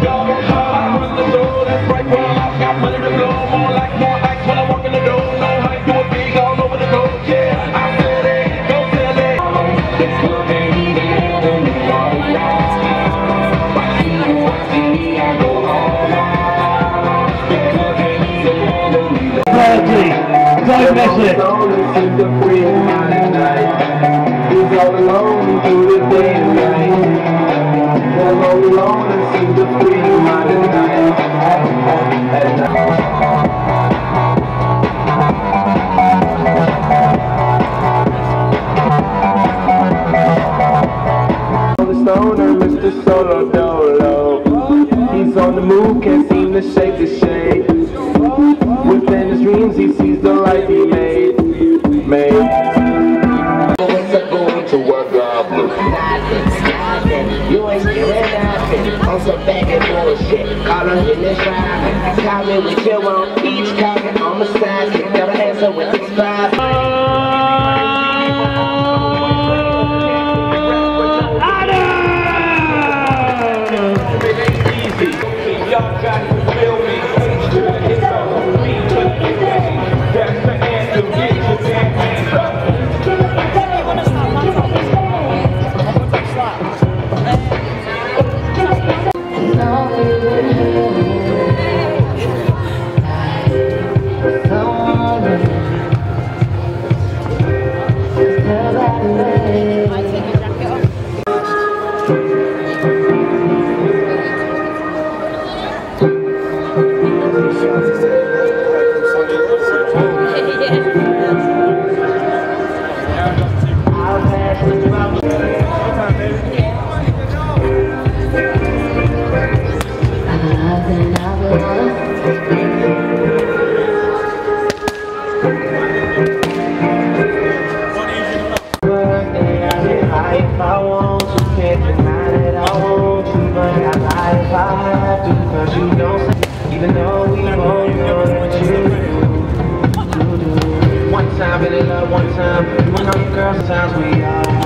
Don't miss it. He's all alone through the day and night. All alone and seems to free your mind at night. The stoner, Mr. Solo Dolo. He's on the move, can't seem to shake the shade. Within his dreams, he sees the life he made. Going to work, goblin. You ain't scaring nothing. On some banging bullshit. Call him in the driving. Call me with your own each coffin on the side. Never answer with the spot. Y'all got to feel me. It's all me to the game. That's the anthem. Get your damn hands up. Even though we both know what you do. One time, really love one time. You and all your girls, sometimes we are.